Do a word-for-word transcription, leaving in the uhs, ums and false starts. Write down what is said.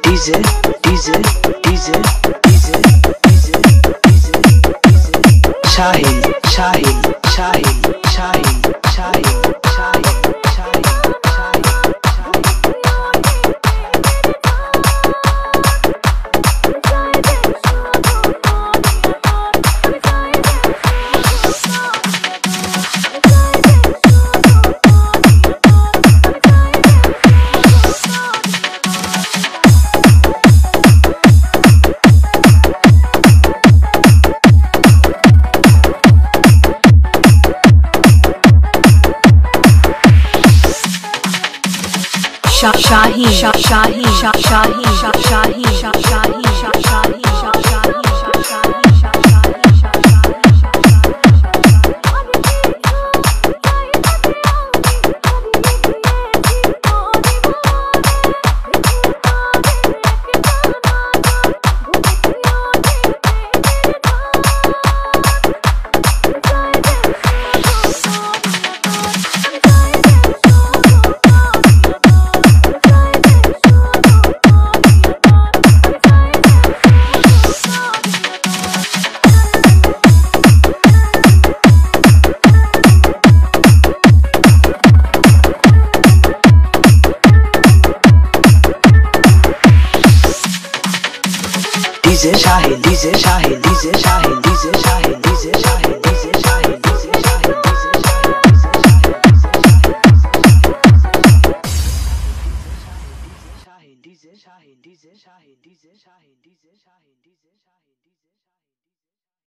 DJ DJ DJ DJ DJ DJ Shahil Shahil Shahil Shahil Shahil Shahil Shahi Shahi Shahi Shahi Shahi Shahi Shahi Shahi DJ Shahil DJ Shahil DJ Shahil DJ Shahil DJ Shahil DJ Shahil DJ Shahil DJ Shahil DJ Shahil DJ Shahil DJ Shahil DJ Shahil